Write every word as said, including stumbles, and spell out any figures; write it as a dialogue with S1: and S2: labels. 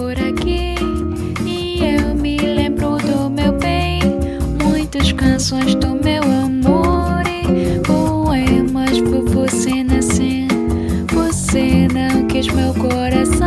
S1: por aqui e eu me lembro do meu bem, muitas canções do meu amor e poemas por você nascer. Você não quis meu coração.